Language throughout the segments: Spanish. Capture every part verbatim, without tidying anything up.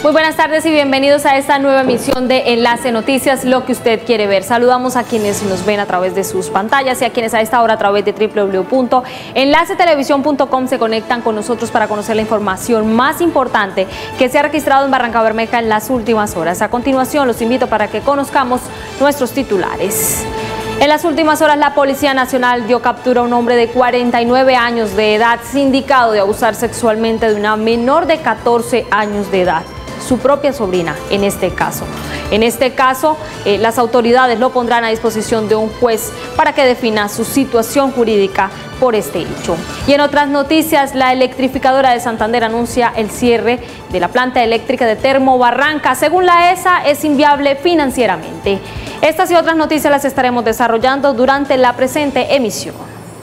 Muy buenas tardes y bienvenidos a esta nueva emisión de Enlace Noticias, lo que usted quiere ver. Saludamos a quienes nos ven a través de sus pantallas y a quienes a esta hora a través de w w w punto enlace televisión punto com se conectan con nosotros para conocer la información más importante que se ha registrado en Barrancabermeja en las últimas horas. A continuación los invito para que conozcamos nuestros titulares. En las últimas horas, la Policía Nacional dio captura a un hombre de cuarenta y nueve años de edad, sindicado de abusar sexualmente de una menor de catorce años de edad, su propia sobrina en este caso. En este caso, eh, las autoridades lo pondrán a disposición de un juez para que defina su situación jurídica por este hecho. Y en otras noticias, la electrificadora de Santander anuncia el cierre de la planta eléctrica de Termobarranca. Según la E S A, es inviable financieramente. Estas y otras noticias las estaremos desarrollando durante la presente emisión.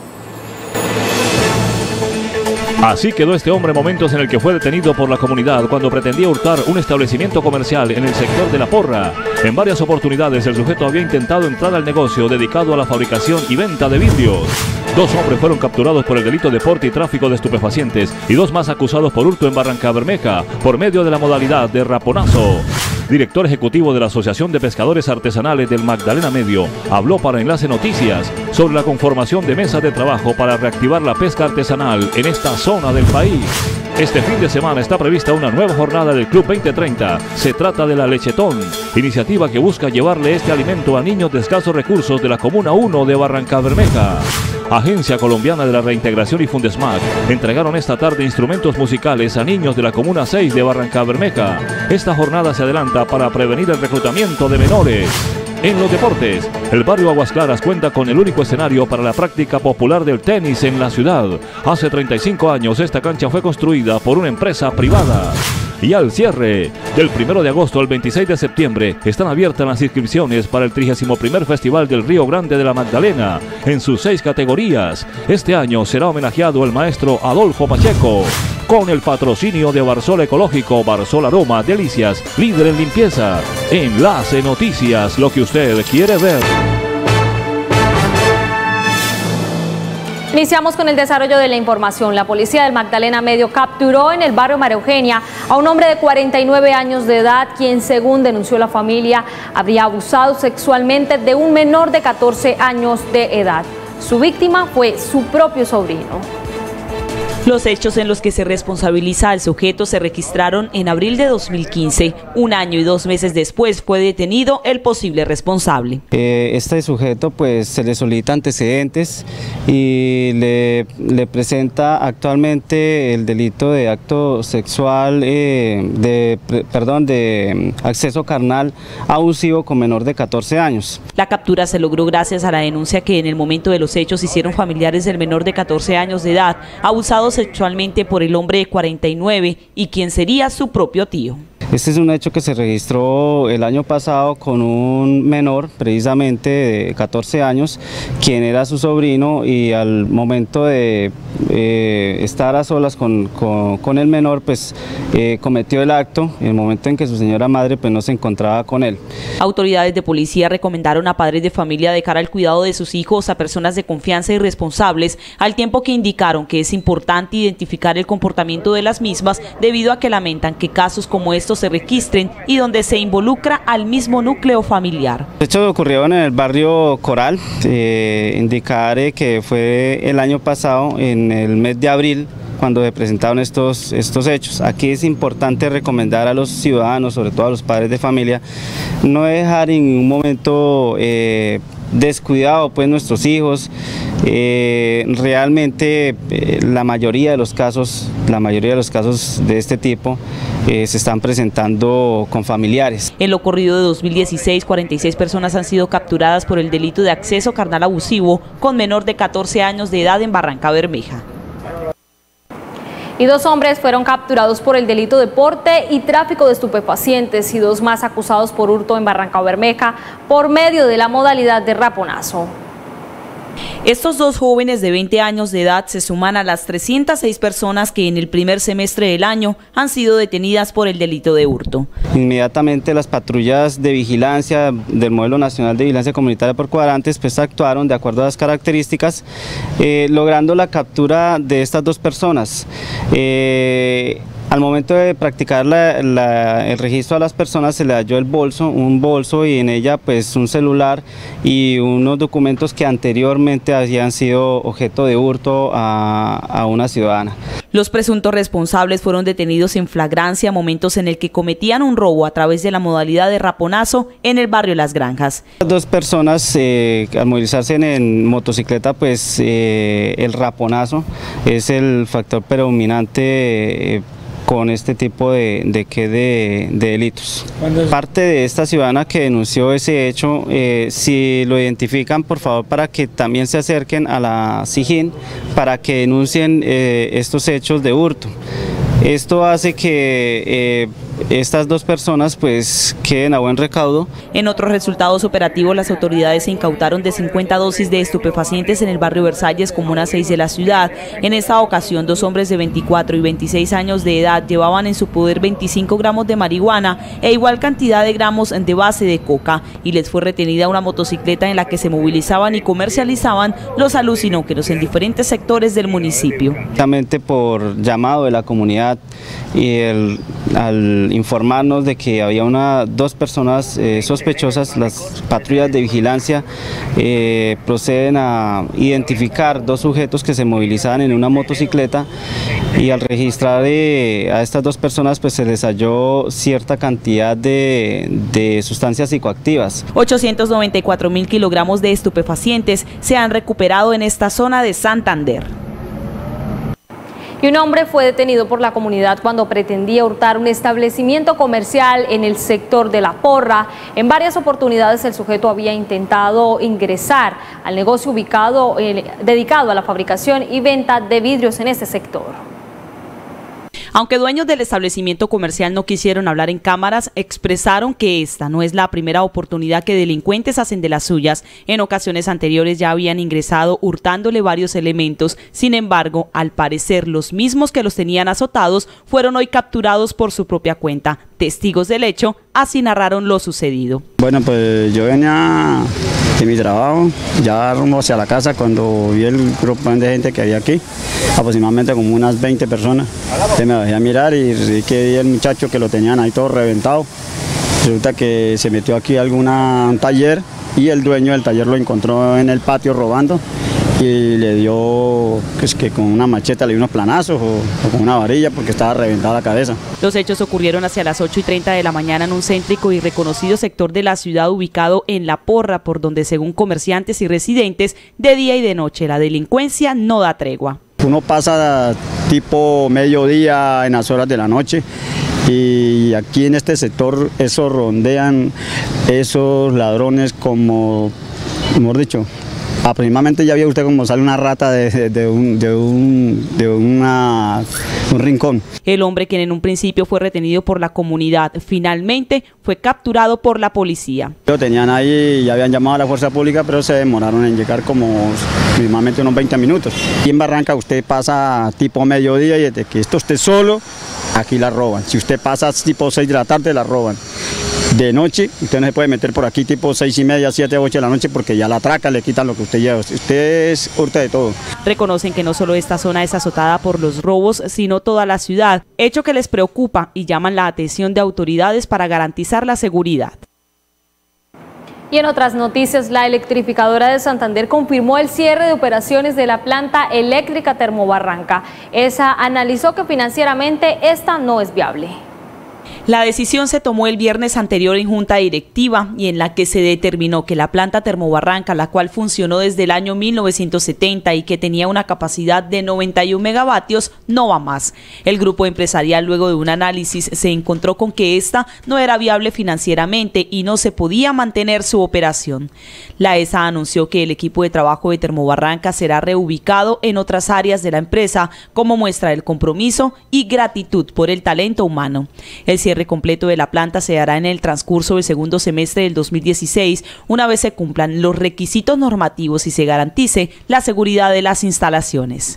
Así quedó este hombre momentos en el que fue detenido por la comunidad cuando pretendía hurtar un establecimiento comercial en el sector de La Porra. En varias oportunidades el sujeto había intentado entrar al negocio dedicado a la fabricación y venta de vidrios. Dos hombres fueron capturados por el delito de porte y tráfico de estupefacientes y dos más acusados por hurto en Barrancabermeja por medio de la modalidad de raponazo. Director ejecutivo de la Asociación de Pescadores Artesanales del Magdalena Medio, habló para Enlace Noticias sobre la conformación de mesas de trabajo para reactivar la pesca artesanal en esta zona del país. Este fin de semana está prevista una nueva jornada del Club veinte treinta. Se trata de la Lechetón, iniciativa que busca llevarle este alimento a niños de escasos recursos de la Comuna uno de Barrancabermeja. Agencia Colombiana de la Reintegración y Fundesmac entregaron esta tarde instrumentos musicales a niños de la Comuna seis de Barrancabermeja. Esta jornada se adelanta para prevenir el reclutamiento de menores. En los deportes, el barrio Aguas Claras cuenta con el único escenario para la práctica popular del tenis en la ciudad. Hace treinta y cinco años esta cancha fue construida por una empresa privada. Y al cierre, del primero de agosto al veintiséis de septiembre, están abiertas las inscripciones para el trigésimo primer Festival del Río Grande de la Magdalena, en sus seis categorías. Este año será homenajeado el maestro Adolfo Pacheco, con el patrocinio de Barsol Ecológico, Barsol Aroma, Delicias, líder en limpieza. Enlace Noticias, lo que usted quiere ver. Iniciamos con el desarrollo de la información. La policía del Magdalena Medio capturó en el barrio María Eugenia a un hombre de cuarenta y nueve años de edad, quien, según denunció la familia, habría abusado sexualmente de un menor de catorce años de edad. Su víctima fue su propio sobrino. Los hechos en los que se responsabiliza al sujeto se registraron en abril de dos mil quince. Un año y dos meses después fue detenido el posible responsable. Eh, este sujeto pues se le solicita antecedentes y le, le presenta actualmente el delito de acto sexual, eh, de, perdón, de acceso carnal abusivo con menor de catorce años. La captura se logró gracias a la denuncia que en el momento de los hechos hicieron familiares del menor de catorce años de edad, abusado sexualmente por el hombre de cuarenta y nueve y quien sería su propio tío. Este es un hecho que se registró el año pasado con un menor, precisamente de catorce años, quien era su sobrino, y al momento de eh, estar a solas con, con, con el menor, pues eh, cometió el acto en el momento en que su señora madre pues no se encontraba con él. Autoridades de policía recomendaron a padres de familia de cara al cuidado de sus hijos a personas de confianza y responsables, al tiempo que indicaron que es importante identificar el comportamiento de las mismas debido a que lamentan que casos como estos se registren y donde se involucra al mismo núcleo familiar. De hecho ocurrió en el barrio Coral, eh, indicaré que fue el año pasado, en el mes de abril, cuando se presentaron estos, estos hechos. Aquí es importante recomendar a los ciudadanos, sobre todo a los padres de familia, no dejar en un momento eh, descuidado pues nuestros hijos. Eh, realmente eh, la mayoría de los casos, la mayoría de los casos de este tipo eh, se están presentando con familiares. En lo corrido de dos mil dieciséis, cuarenta y seis personas han sido capturadas por el delito de acceso carnal abusivo con menor de catorce años de edad en Barrancabermeja. Y dos hombres fueron capturados por el delito de porte y tráfico de estupefacientes y dos más acusados por hurto en Barrancabermeja por medio de la modalidad de raponazo. Estos dos jóvenes de veinte años de edad se suman a las trescientas seis personas que en el primer semestre del año han sido detenidas por el delito de hurto. Inmediatamente las patrullas de vigilancia del Modelo Nacional de Vigilancia Comunitaria por Cuadrantes pues actuaron de acuerdo a las características, eh, logrando la captura de estas dos personas. Eh, Al momento de practicar la, la, el registro a las personas se le halló el bolso, un bolso y en ella pues un celular y unos documentos que anteriormente habían sido objeto de hurto a, a una ciudadana. Los presuntos responsables fueron detenidos en flagrancia, momentos en el que cometían un robo a través de la modalidad de raponazo en el barrio Las Granjas. Las dos personas eh, al movilizarse en, en motocicleta, pues eh, el raponazo es el factor predominante eh, con este tipo de, de, de, de delitos. Parte de esta ciudadana que denunció ese hecho, eh, si lo identifican, por favor, para que también se acerquen a la SIJIN para que denuncien eh, estos hechos de hurto. Esto hace que eh, estas dos personas pues queden a buen recaudo. En otros resultados operativos, las autoridades se incautaron de cincuenta dosis de estupefacientes en el barrio Versalles, comuna seis de la ciudad. En esta ocasión, dos hombres de veinticuatro y veintiséis años de edad llevaban en su poder veinticinco gramos de marihuana e igual cantidad de gramos de base de coca, y les fue retenida una motocicleta en la que se movilizaban y comercializaban los alucinógenos en diferentes sectores del municipio. Justamente por llamado de la comunidad y el, al informarnos de que había una, dos personas eh, sospechosas, las patrullas de vigilancia eh, proceden a identificar dos sujetos que se movilizaban en una motocicleta y al registrar eh, a estas dos personas pues se les halló cierta cantidad de, de sustancias psicoactivas. ochocientos noventa y cuatro mil kilogramos de estupefacientes se han recuperado en esta zona de Santander. Y un hombre fue detenido por la comunidad cuando pretendía hurtar un establecimiento comercial en el sector de La Porra. En varias oportunidades el sujeto había intentado ingresar al negocio ubicado, eh, dedicado a la fabricación y venta de vidrios en este sector. Aunque dueños del establecimiento comercial no quisieron hablar en cámaras, expresaron que esta no es la primera oportunidad que delincuentes hacen de las suyas. En ocasiones anteriores ya habían ingresado hurtándole varios elementos. Sin embargo, al parecer los mismos que los tenían azotados fueron hoy capturados por su propia cuenta. Testigos del hecho así narraron lo sucedido. Bueno, pues yo venía de mi trabajo, ya rumbo hacia la casa, cuando vi el grupo de gente que había aquí, aproximadamente como unas veinte personas. Entonces me bajé a mirar y vi que vi el muchacho que lo tenían ahí todo reventado. Resulta que se metió aquí a alguna, un taller y el dueño del taller lo encontró en el patio robando y le dio, pues, que con una macheta le dio unos planazos o, o con una varilla porque estaba reventada la cabeza. Los hechos ocurrieron hacia las ocho y treinta de la mañana en un céntrico y reconocido sector de la ciudad ubicado en La Porra, por donde según comerciantes y residentes, de día y de noche la delincuencia no da tregua. Uno pasa tipo mediodía en las horas de la noche y aquí en este sector eso rondean esos ladrones como, mejor dicho, aproximadamente ya vio usted como sale una rata de, de, de, un, de, un, de una, un rincón. El hombre, quien en un principio fue retenido por la comunidad, finalmente fue capturado por la policía. Lo tenían ahí y habían llamado a la fuerza pública, pero se demoraron en llegar como aproximadamente unos veinte minutos. Y en Barranca usted pasa tipo mediodía y desde que esto esté solo, aquí la roban. Si usted pasa tipo seis de la tarde, la roban. De noche, usted no se puede meter por aquí tipo seis y media, siete, ocho de la noche porque ya la atracan, le quitan lo que usted lleva. Usted es hurta de todo. Reconocen que no solo esta zona es azotada por los robos, sino toda la ciudad, hecho que les preocupa y llaman la atención de autoridades para garantizar la seguridad. Y en otras noticias, la electrificadora de Santander confirmó el cierre de operaciones de la planta eléctrica Termobarranca. Esa analizó que financieramente esta no es viable. La decisión se tomó el viernes anterior en junta directiva y en la que se determinó que la planta Termobarranca, la cual funcionó desde el año mil novecientos setenta y que tenía una capacidad de noventa y un megavatios, no va más. El grupo empresarial, luego de un análisis, se encontró con que esta no era viable financieramente y no se podía mantener su operación. La E S A anunció que el equipo de trabajo de Termobarranca será reubicado en otras áreas de la empresa como muestra el compromiso y gratitud por el talento humano. El cierre completo de la planta se hará en el transcurso del segundo semestre del dos mil dieciséis, una vez se cumplan los requisitos normativos y se garantice la seguridad de las instalaciones.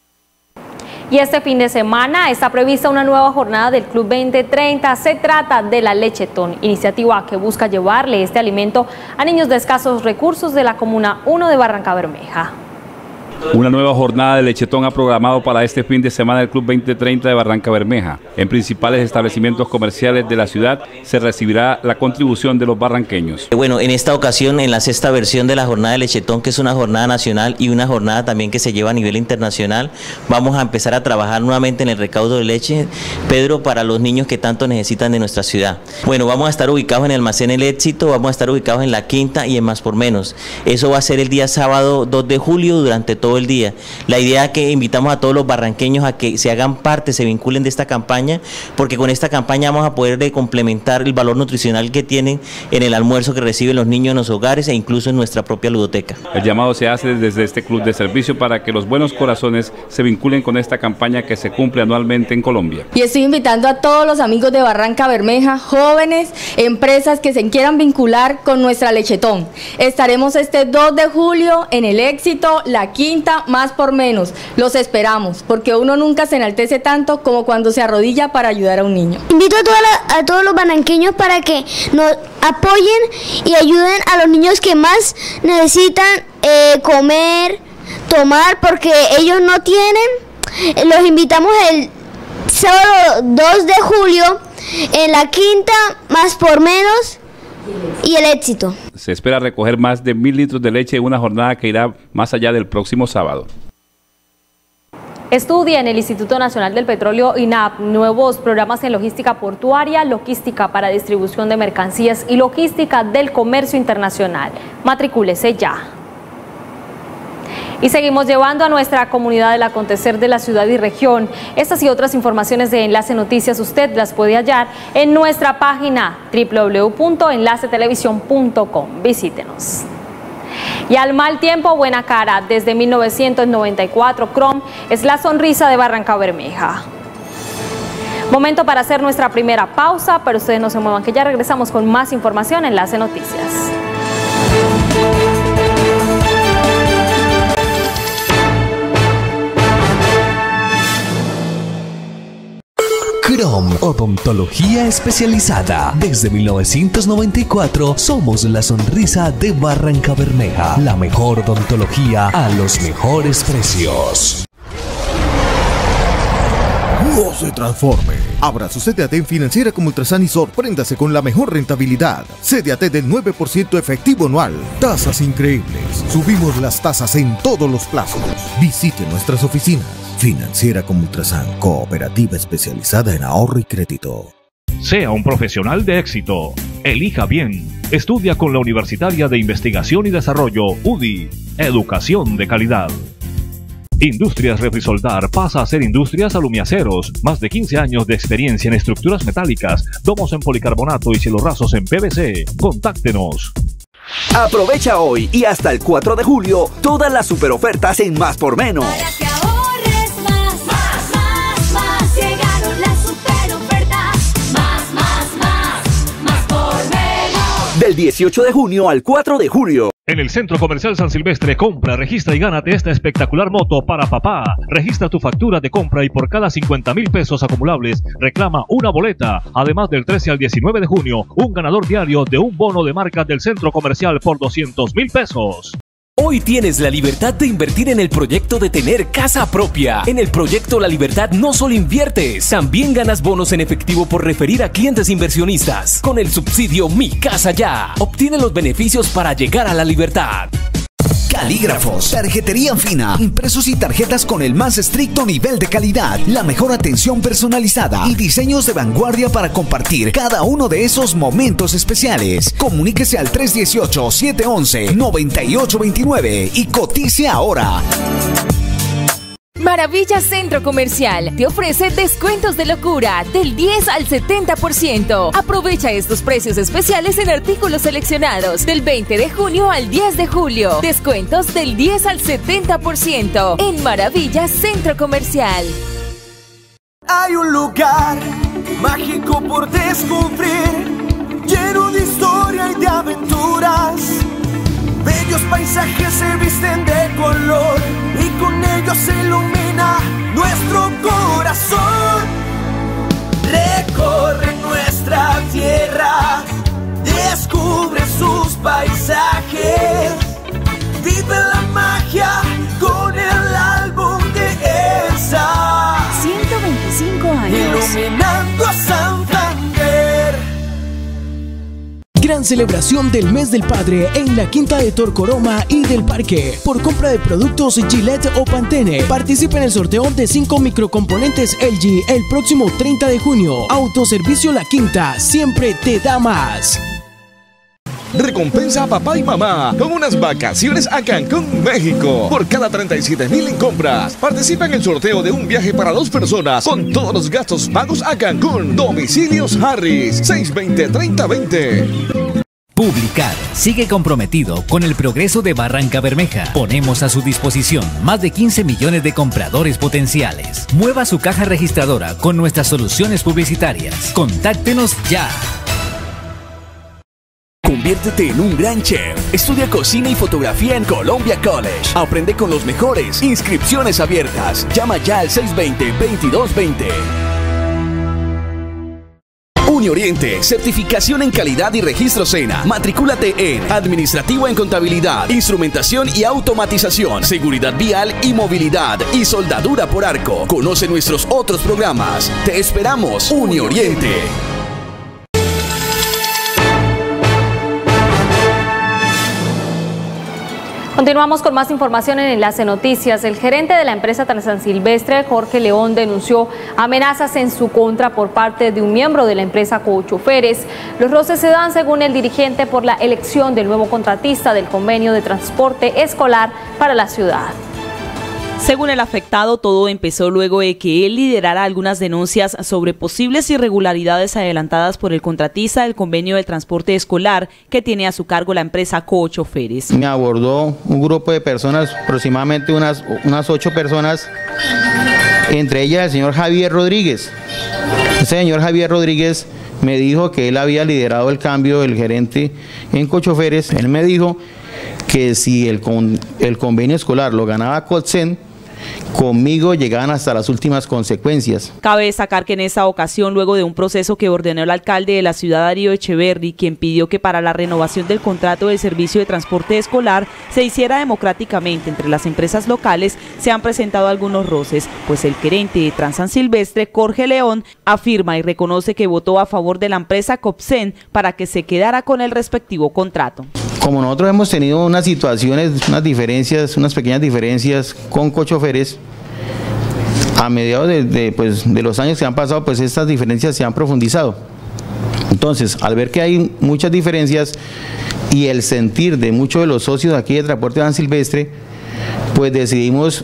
Y este fin de semana está prevista una nueva jornada del Club veinte treinta. Se trata de la Lechetón, iniciativa que busca llevarle este alimento a niños de escasos recursos de la Comuna uno de Barrancabermeja. Una nueva jornada de lechetón ha programado para este fin de semana el Club veinte treinta de Barranca Bermeja. En principales establecimientos comerciales de la ciudad se recibirá la contribución de los barranqueños. Bueno, en esta ocasión, en la sexta versión de la jornada de lechetón, que es una jornada nacional y una jornada también que se lleva a nivel internacional, vamos a empezar a trabajar nuevamente en el recaudo de leche, Pedro, para los niños que tanto necesitan de nuestra ciudad. Bueno, vamos a estar ubicados en el Almacén El Éxito, vamos a estar ubicados en La Quinta y en Más por Menos. Eso va a ser el día sábado dos de julio durante todo el día. La idea es que invitamos a todos los barranqueños a que se hagan parte, se vinculen de esta campaña, porque con esta campaña vamos a poder complementar el valor nutricional que tienen en el almuerzo que reciben los niños en los hogares e incluso en nuestra propia ludoteca. El llamado se hace desde este club de servicio para que los buenos corazones se vinculen con esta campaña que se cumple anualmente en Colombia. Y estoy invitando a todos los amigos de Barranca Bermeja, jóvenes, empresas que se quieran vincular con nuestra lechetón. Estaremos este dos de julio en El Éxito, La Quinta, Más por Menos. Los esperamos, porque uno nunca se enaltece tanto como cuando se arrodilla para ayudar a un niño. Invito a, toda la, a todos los barranqueños para que nos apoyen y ayuden a los niños que más necesitan eh, comer, tomar, porque ellos no tienen. Los invitamos el sábado dos de julio en La Quinta, Más por Menos y El Éxito. Se espera recoger más de mil litros de leche en una jornada que irá más allá del próximo sábado. Estudia en el Instituto Nacional del Petróleo I N A P nuevos programas en logística portuaria, logística para distribución de mercancías y logística del comercio internacional. Matricúlese ya. Y seguimos llevando a nuestra comunidad el acontecer de la ciudad y región. Estas y otras informaciones de Enlace Noticias usted las puede hallar en nuestra página doble u doble u doble u punto enlace televisión punto com. Visítenos. Y al mal tiempo, buena cara. Desde mil novecientos noventa y cuatro, Chrome es la sonrisa de Barranca Bermeja. Momento para hacer nuestra primera pausa, pero ustedes no se muevan, que ya regresamos con más información en Enlace Noticias. Chrome, odontología especializada. Desde mil novecientos noventa y cuatro somos la sonrisa de Barranca Bermeja. La mejor odontología a los mejores precios. No se transforme. Abra su C D A T en Financiera como Ultrasan y sorpréndase con la mejor rentabilidad. C D A T del nueve por ciento efectivo anual. Tasas increíbles. Subimos las tasas en todos los plazos. Visite nuestras oficinas. Financiera como Ultrasan, cooperativa especializada en ahorro y crédito. Sea un profesional de éxito. Elija bien. Estudia con la Universitaria de Investigación y Desarrollo, U D I. Educación de calidad. Industrias Refrisoldar pasa a ser Industrias Alumiaceros. Más de quince años de experiencia en estructuras metálicas, domos en policarbonato y cielos en P V C. Contáctenos. Aprovecha hoy y hasta el cuatro de julio todas las super ofertas en Más por Menos. Para que ahorres más, más, más, más. Llegaron las super ofertas. Más, más, más, más por menos. Del dieciocho de junio al cuatro de julio. En el Centro Comercial San Silvestre, compra, registra y gánate esta espectacular moto para papá. Registra tu factura de compra y por cada cincuenta mil pesos acumulables reclama una boleta. Además, del trece al diecinueve de junio, un ganador diario de un bono de marca del Centro Comercial por doscientos mil pesos. Hoy tienes la libertad de invertir en el proyecto de tener casa propia. En el proyecto La Libertad no solo inviertes, también ganas bonos en efectivo por referir a clientes inversionistas. Con el subsidio Mi Casa Ya, obtiene los beneficios para llegar a la libertad. Calígrafos, tarjetería fina, impresos y tarjetas con el más estricto nivel de calidad, la mejor atención personalizada y diseños de vanguardia para compartir cada uno de esos momentos especiales. Comuníquese al tres uno ocho, siete uno uno, nueve ocho dos nueve y cotice ahora. Maravilla Centro Comercial te ofrece descuentos de locura del diez al setenta por ciento. Aprovecha estos precios especiales en artículos seleccionados del veinte de junio al diez de julio. Descuentos del diez al setenta por ciento en Maravilla Centro Comercial. Hay un lugar mágico por descubrir, lleno de historia y de aventuras. Bellos paisajes se visten de color y con ellos se ilumina nuestro corazón. Recorre nuestra tierra, descubre sus paisajes, vive la magia con el llenando a Santander. Gran celebración del mes del padre en la Quinta de Torcoroma y del Parque. Por compra de productos Gillette o Pantene, participa en el sorteo de cinco microcomponentes L G el próximo treinta de junio. Autoservicio La Quinta, siempre te da más. Recompensa a papá y mamá con unas vacaciones a Cancún, México. Por cada treinta y siete mil en compras, participa en el sorteo de un viaje para dos personas con todos los gastos pagos a Cancún. Domicilios Harris, seis veinte, treinta veinte. Publicar sigue comprometido con el progreso de Barranca Bermeja. Ponemos a su disposición más de quince millones de compradores potenciales. Mueva su caja registradora con nuestras soluciones publicitarias. Contáctenos ya. Conviértete en un gran chef. Estudia cocina y fotografía en Columbia College. Aprende con los mejores. Inscripciones abiertas. Llama ya al seis veinte, veintidós veinte. Unioriente, certificación en calidad y registro SENA. Matricúlate en Administrativo en Contabilidad, Instrumentación y Automatización, Seguridad Vial y Movilidad y Soldadura por Arco. Conoce nuestros otros programas. Te esperamos, Unioriente. Continuamos con más información en Enlace Noticias. El gerente de la empresa San Silvestre, Jorge León, denunció amenazas en su contra por parte de un miembro de la empresa Cochoferes. Los roces se dan, según el dirigente, por la elección del nuevo contratista del convenio de transporte escolar para la ciudad. Según el afectado, todo empezó luego de que él liderara algunas denuncias sobre posibles irregularidades adelantadas por el contratista del convenio de transporte escolar que tiene a su cargo la empresa Cochoferes. Me abordó un grupo de personas, aproximadamente unas, unas ocho personas, entre ellas el señor Javier Rodríguez. El señor Javier Rodríguez me dijo que él había liderado el cambio del gerente en Cochoferes. Él me dijo que si el, con, el convenio escolar lo ganaba Colsen, conmigo llegaban hasta las últimas consecuencias. Cabe destacar que en esta ocasión, luego de un proceso que ordenó el alcalde de la ciudad, Darío Echeverri, quien pidió que para la renovación del contrato del servicio de transporte escolar se hiciera democráticamente entre las empresas locales, se han presentado algunos roces, pues el gerente de San Silvestre, Jorge León, afirma y reconoce que votó a favor de la empresa Copsen para que se quedara con el respectivo contrato. Como nosotros hemos tenido unas situaciones, unas diferencias, unas pequeñas diferencias con Cochoferes, a mediados de, de, pues, de los años que han pasado, pues estas diferencias se han profundizado. Entonces, al ver que hay muchas diferencias y el sentir de muchos de los socios aquí de Transporte San Silvestre, pues decidimos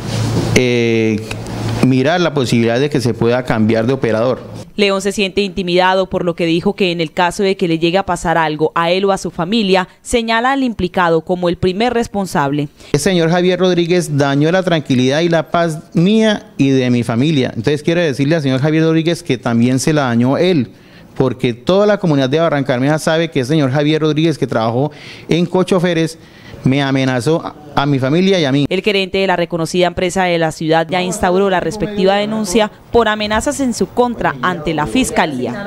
eh, mirar la posibilidad de que se pueda cambiar de operador. León se siente intimidado, por lo que dijo que en el caso de que le llegue a pasar algo a él o a su familia, señala al implicado como el primer responsable. El señor Javier Rodríguez dañó la tranquilidad y la paz mía y de mi familia. Entonces quiero decirle al señor Javier Rodríguez que también se la dañó él, porque toda la comunidad de Barranca Bermeja sabe que el señor Javier Rodríguez, que trabajó en Cochoferes, me amenazó a mi familia y a mí. El gerente de la reconocida empresa de la ciudad ya instauró la respectiva denuncia por amenazas en su contra ante la Fiscalía.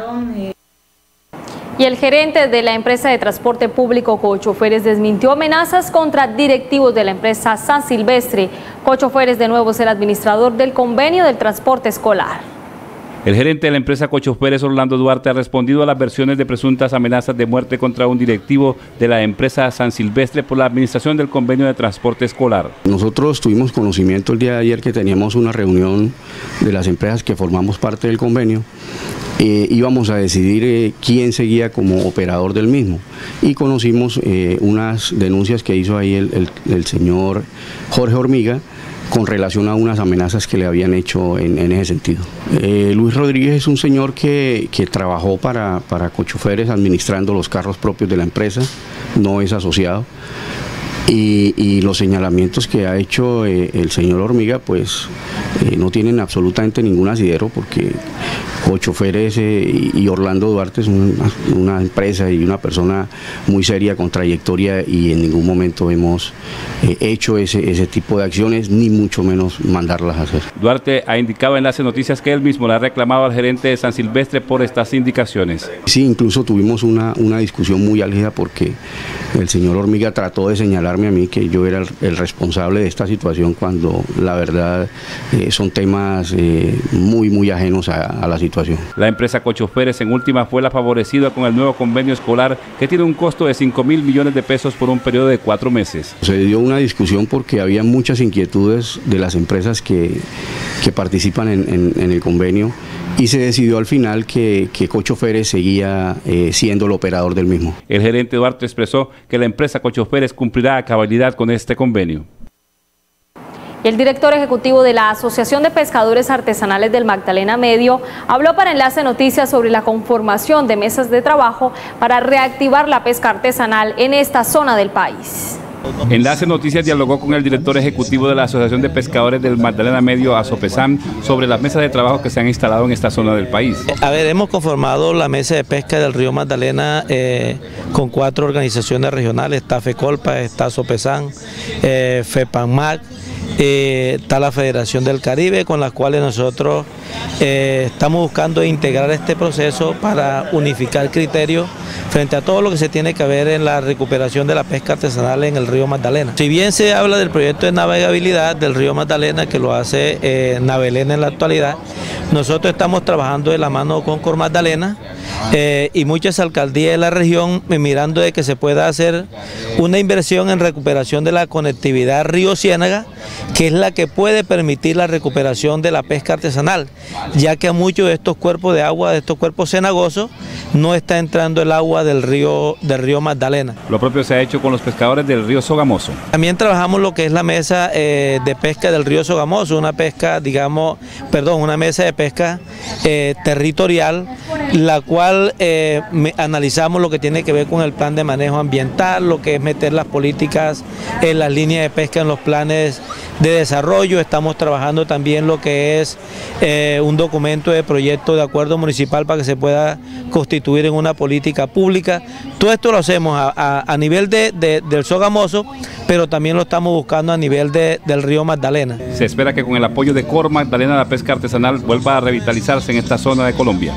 Y el gerente de la empresa de transporte público Cochoferes desmintió amenazas contra directivos de la empresa San Silvestre. Cochoferes de nuevo es el administrador del convenio del transporte escolar. El gerente de la empresa Cochoferes, Orlando Duarte, ha respondido a las versiones de presuntas amenazas de muerte contra un directivo de la empresa San Silvestre por la administración del convenio de transporte escolar. Nosotros tuvimos conocimiento el día de ayer que teníamos una reunión de las empresas que formamos parte del convenio. Eh, íbamos a decidir eh, quién seguía como operador del mismo y conocimos eh, unas denuncias que hizo ahí el, el, el señor Jorge Hormiga con relación a unas amenazas que le habían hecho en, en ese sentido. Eh, Luis Rodríguez es un señor que, que trabajó para, para Cochoferes administrando los carros propios de la empresa, no es asociado. Y, y los señalamientos que ha hecho eh, el señor Hormiga pues eh, no tienen absolutamente ningún asidero, porque Cochoferes eh, y Orlando Duarte es una, una empresa y una persona muy seria con trayectoria, y en ningún momento hemos eh, hecho ese, ese tipo de acciones, ni mucho menos mandarlas a hacer. Duarte ha indicado en Enlace Noticias que él mismo le ha reclamado al gerente de San Silvestre por estas indicaciones. Sí, incluso tuvimos una, una discusión muy álgida, porque el señor Hormiga trató de señalarme a mí que yo era el, el responsable de esta situación, cuando la verdad eh, son temas eh, muy muy ajenos a, a la situación situación. La empresa Cocho Férez en última fue la favorecida con el nuevo convenio escolar que tiene un costo de cinco mil millones de pesos por un periodo de cuatro meses. Se dio una discusión porque había muchas inquietudes de las empresas que, que participan en, en, en el convenio y se decidió al final que, que Cocho Férez seguía eh, siendo el operador del mismo. El gerente Duarte expresó que la empresa Cocho Férez cumplirá a cabalidad con este convenio. El director ejecutivo de la Asociación de Pescadores Artesanales del Magdalena Medio habló para Enlace Noticias sobre la conformación de mesas de trabajo para reactivar la pesca artesanal en esta zona del país. Enlace Noticias dialogó con el director ejecutivo de la Asociación de Pescadores del Magdalena Medio, ASOPESAM, sobre las mesas de trabajo que se han instalado en esta zona del país. A ver, hemos conformado la mesa de pesca del río Magdalena eh, con cuatro organizaciones regionales, está FECOLPA, está ASOPESAM, eh, FEPAMAC, eh, está la Federación del Caribe, con las cuales nosotros eh, estamos buscando integrar este proceso para unificar criterios frente a todo lo que se tiene que ver en la recuperación de la pesca artesanal en el río Magdalena. Si bien se habla del proyecto de navegabilidad del río Magdalena, que lo hace eh, Navelena en la actualidad, nosotros estamos trabajando de la mano con Cor Magdalena eh, y muchas alcaldías de la región mirando de que se pueda hacer una inversión en recuperación de la conectividad río Ciénaga, que es la que puede permitir la recuperación de la pesca artesanal, ya que a muchos de estos cuerpos de agua, de estos cuerpos cenagosos, no está entrando el agua del río, del río Magdalena. Lo propio se ha hecho con los pescadores del río Sogamoso. También trabajamos lo que es la mesa eh, de pesca del río Sogamoso, una pesca, digamos, perdón, una mesa de pesca eh, territorial, la cual eh, me, analizamos lo que tiene que ver con el plan de manejo ambiental, lo que es meter las políticas en las líneas de pesca, en los planes de desarrollo. Estamos trabajando también lo que es eh, un documento de proyecto de acuerdo municipal para que se pueda constituir en una política pública. Todo esto lo hacemos a, a, a nivel de, de, del Sogamoso, pero también lo estamos buscando a nivel de, del río Magdalena. Se espera que con el apoyo de Cor Magdalena la pesca artesanal vuelva a revitalizarse en esta zona de Colombia.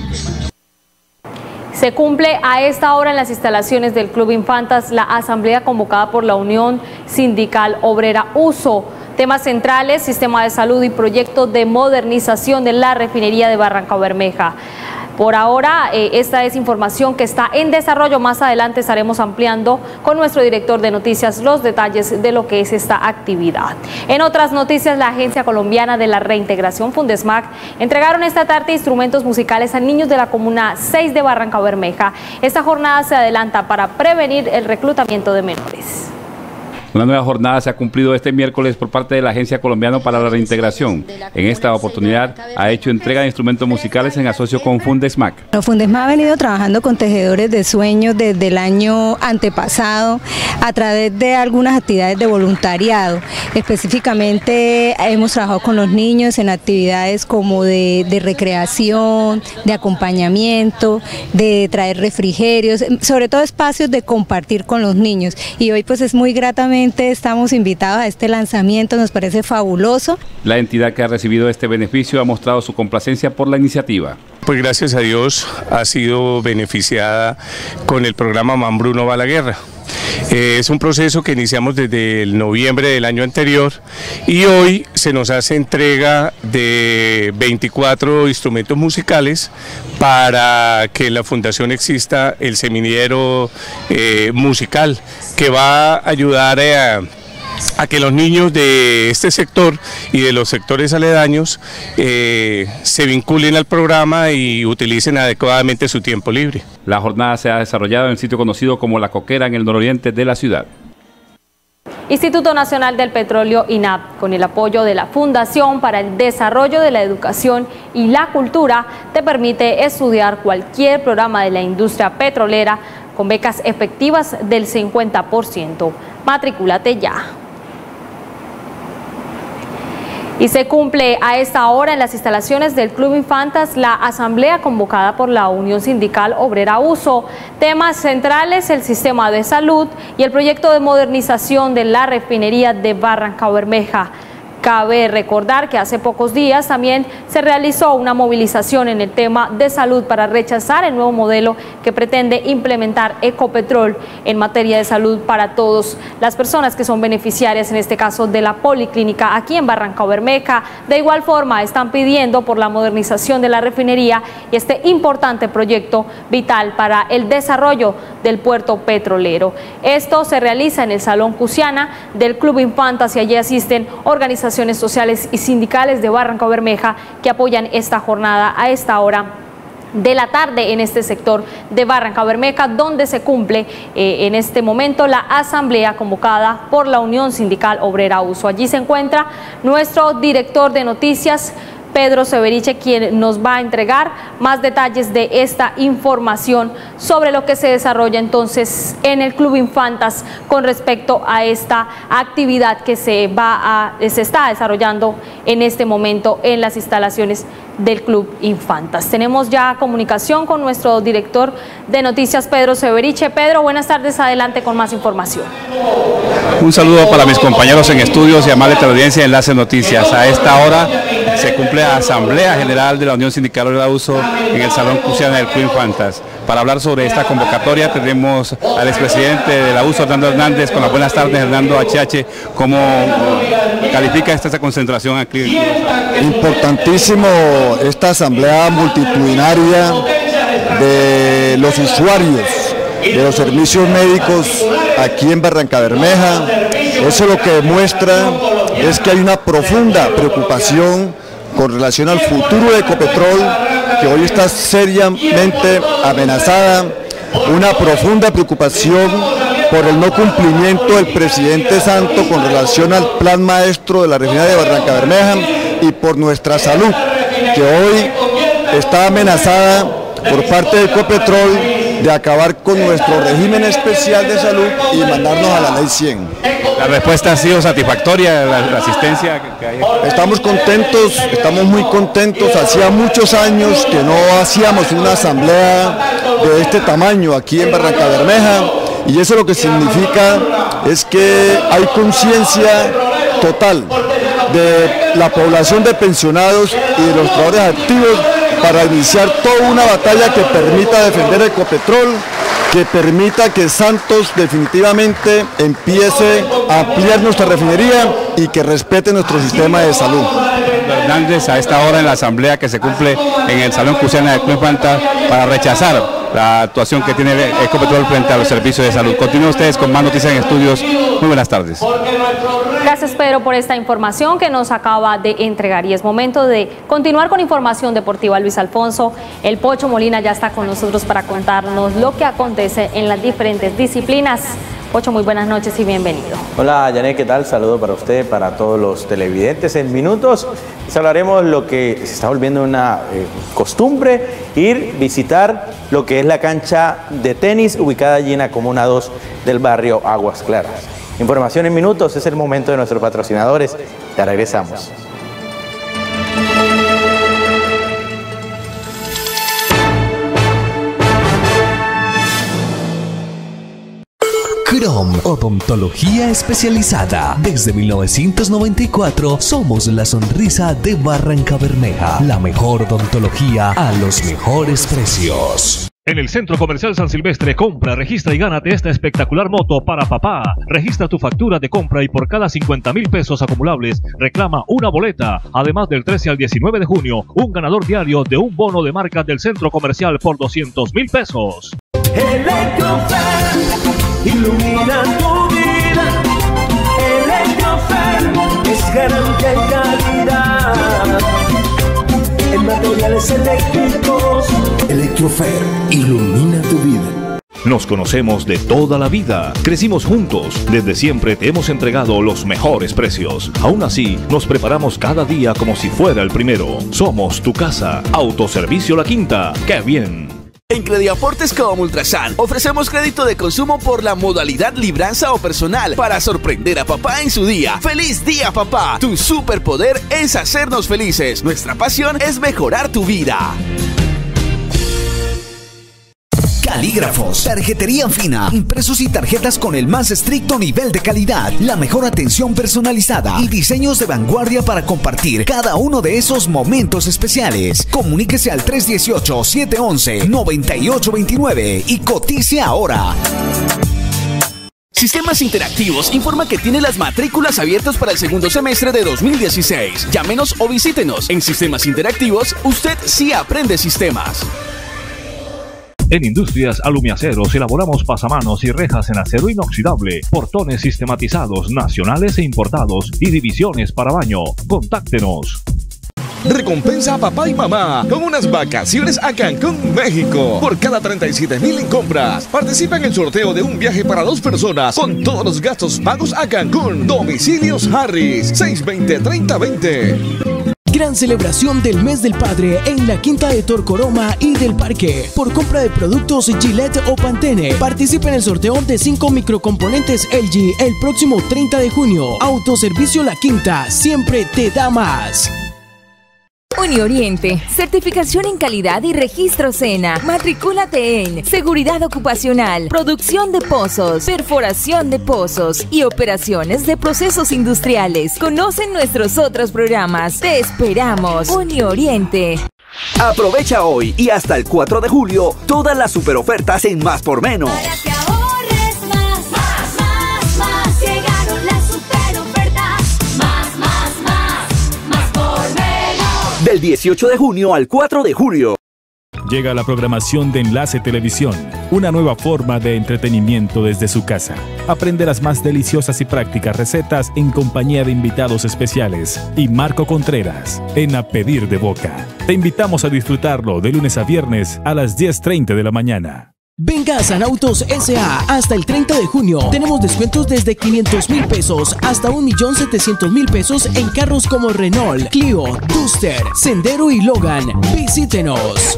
Se cumple a esta hora en las instalaciones del Club Infantas la asamblea convocada por la Unión Sindical Obrera Uso. Temas centrales, sistema de salud y proyecto de modernización de la refinería de Barrancabermeja. Por ahora, eh, esta es información que está en desarrollo. Más adelante estaremos ampliando con nuestro director de noticias los detalles de lo que es esta actividad. En otras noticias, la Agencia Colombiana de la Reintegración, Fundesmac, entregaron esta tarde instrumentos musicales a niños de la Comuna seis de Barrancabermeja. Esta jornada se adelanta para prevenir el reclutamiento de menores. Una nueva jornada se ha cumplido este miércoles por parte de la Agencia Colombiana para la Reintegración. En esta oportunidad ha hecho entrega de instrumentos musicales en asocio con Fundesmac. Fundesmac ha venido trabajando con tejedores de sueños desde el año antepasado a través de algunas actividades de voluntariado. Específicamente hemos trabajado con los niños en actividades como de, de recreación, de acompañamiento, de traer refrigerios, sobre todo espacios de compartir con los niños. Y hoy pues es muy gratamente estamos invitados a este lanzamiento, nos parece fabuloso. La entidad que ha recibido este beneficio ha mostrado su complacencia por la iniciativa. Pues gracias a Dios ha sido beneficiada con el programa Mambruno va a la guerra. Eh, es un proceso que iniciamos desde el noviembre del año anterior y hoy se nos hace entrega de veinticuatro instrumentos musicales para que en la fundación exista el semillero eh, musical que va a ayudar a... a que los niños de este sector y de los sectores aledaños eh, se vinculen al programa y utilicen adecuadamente su tiempo libre. La jornada se ha desarrollado en el sitio conocido como La Coquera, en el nororiente de la ciudad. Instituto Nacional del Petróleo, INAP, con el apoyo de la Fundación para el Desarrollo de la Educación y la Cultura, te permite estudiar cualquier programa de la industria petrolera con becas efectivas del cincuenta por ciento. Matrículate ya. Y se cumple a esta hora en las instalaciones del Club Infantas la asamblea convocada por la Unión Sindical Obrera Uso. Temas centrales: el sistema de salud y el proyecto de modernización de la refinería de Barrancabermeja. Cabe recordar que hace pocos días también se realizó una movilización en el tema de salud para rechazar el nuevo modelo que pretende implementar Ecopetrol en materia de salud para todas las personas que son beneficiarias, en este caso de la policlínica aquí en Barrancabermeja. De igual forma, están pidiendo por la modernización de la refinería y este importante proyecto vital para el desarrollo del puerto petrolero. Esto se realiza en el Salón Cusiana del Club Infantas y allí asisten organizaciones sociales y sindicales de Barrancabermeja que apoyan esta jornada a esta hora de la tarde en este sector de Barrancabermeja, donde se cumple eh, en este momento la asamblea convocada por la Unión Sindical Obrera Uso. Allí se encuentra nuestro director de noticias, Pedro Severiche, quien nos va a entregar más detalles de esta información sobre lo que se desarrolla entonces en el Club Infantas con respecto a esta actividad que se va a, se está desarrollando en este momento en las instalaciones del Club Infantas. Tenemos ya comunicación con nuestro director de noticias, Pedro Severiche. Pedro, buenas tardes, adelante con más información. Un saludo para mis compañeros en estudios y amable teleaudiencia de Enlace Noticias. A esta hora se cumple la Asamblea General de la Unión Sindical Obrera Uso en el Salón Cusiana del Club Infantas. Para hablar sobre esta convocatoria tenemos al expresidente de la Uso, Hernando Hernández, con las buenas tardes. Hernando H H, ¿cómo califica esta, esta concentración aquí? Importantísimo esta asamblea multitudinaria de los usuarios de los servicios médicos aquí en Barrancabermeja. Eso lo que demuestra es que hay una profunda preocupación con relación al futuro de Ecopetrol, que hoy está seriamente amenazada, una profunda preocupación por el no cumplimiento del presidente Santo con relación al plan maestro de la refinería de Barrancabermeja y por nuestra salud, que hoy está amenazada por parte de Ecopetrol de acabar con nuestro régimen especial de salud y mandarnos a la ley cien. La respuesta ha sido satisfactoria, la, la asistencia que hay. Estamos contentos, estamos muy contentos. Hacía muchos años que no hacíamos una asamblea de este tamaño aquí en Barrancabermeja, y eso lo que significa es que hay conciencia total de la población de pensionados y de los trabajadores activos para iniciar toda una batalla que permita defender Ecopetrol, que permita que Santos definitivamente empiece a ampliar nuestra refinería y que respete nuestro sistema de salud. Hernández, a esta hora en la asamblea que se cumple en el Salón Cusiana del Club Infantas para rechazar la actuación que tiene Ecopetrol frente a los servicios de salud. Continúen ustedes con más noticias en estudios. Muy buenas tardes. Gracias, Pedro, por esta información que nos acaba de entregar. Y es momento de continuar con información deportiva. Luis Alfonso, el Pocho Molina ya está con nosotros para contarnos lo que acontece en las diferentes disciplinas. Pocho, muy buenas noches y bienvenido. Hola, Janet, ¿qué tal? Saludo para usted, para todos los televidentes. En minutos les hablaremos lo que se está volviendo una eh, costumbre, ir visitar lo que es la cancha de tenis ubicada allí en la Comuna dos del barrio Aguas Claras. Información en minutos, es el momento de nuestros patrocinadores. Ya regresamos. Crom, odontología especializada. Desde mil novecientos noventa y cuatro somos la sonrisa de Barrancabermeja. La mejor odontología a los mejores precios. En el Centro Comercial San Silvestre, compra, registra y gánate esta espectacular moto para papá. Registra tu factura de compra y por cada cincuenta mil pesos acumulables reclama una boleta. Además, del trece al diecinueve de junio, un ganador diario de un bono de marca del Centro Comercial por doscientos mil pesos. Electrofer ilumina tu vida. Electrofer es garantía y calidad en materiales eléctricos. Electrofer ilumina tu vida. Nos conocemos de toda la vida, crecimos juntos, desde siempre te hemos entregado los mejores precios. Aún así, nos preparamos cada día como si fuera el primero. Somos tu casa. Autoservicio La Quinta. ¡Qué bien! En Crediaportes como Ultrasan ofrecemos crédito de consumo por la modalidad libranza o personal para sorprender a papá en su día. ¡Feliz día, papá! Tu superpoder es hacernos felices. Nuestra pasión es mejorar tu vida. Calígrafos, tarjetería fina, impresos y tarjetas con el más estricto nivel de calidad, la mejor atención personalizada y diseños de vanguardia para compartir cada uno de esos momentos especiales. Comuníquese al tres uno ocho, siete uno uno, nueve ocho dos nueve y cotice ahora. Sistemas Interactivos informa que tiene las matrículas abiertas para el segundo semestre de dos mil dieciséis. Llámenos o visítenos. En Sistemas Interactivos, usted sí aprende sistemas. En Industrias Alumiaceros elaboramos pasamanos y rejas en acero inoxidable, portones sistematizados nacionales e importados y divisiones para baño. Contáctenos. Recompensa a papá y mamá con unas vacaciones a Cancún, México. Por cada treinta y siete mil en compras, participa en el sorteo de un viaje para dos personas con todos los gastos pagos a Cancún. Domicilios Harris, seis dos cero, tres cero dos cero. Gran celebración del mes del padre en la Quinta de Torcoroma y del Parque. Por compra de productos Gillette o Pantene, participa en el sorteo de cinco microcomponentes L G el próximo treinta de junio. Autoservicio La Quinta, siempre te da más. Unioriente, certificación en calidad y registro SENA. Matricúlate en seguridad ocupacional, producción de pozos, perforación de pozos y operaciones de procesos industriales. Conocen nuestros otros programas. Te esperamos. Unioriente. Aprovecha hoy y hasta el cuatro de julio todas las super ofertas en Más por Menos. Para que ahorres más, más, más, más. Llegaron las super ofertas. Más, más, más, más por menos. Del dieciocho de junio al cuatro de julio. Llega la programación de Enlace Televisión, una nueva forma de entretenimiento desde su casa. Aprende las más deliciosas y prácticas recetas en compañía de invitados especiales y Marco Contreras en A Pedir de Boca. Te invitamos a disfrutarlo de lunes a viernes a las diez treinta de la mañana. Venga a San Autos S A hasta el treinta de junio. Tenemos descuentos desde quinientos mil pesos hasta un millón setecientos mil pesos en carros como Renault, Clio, Duster, Sendero y Logan. Visítenos.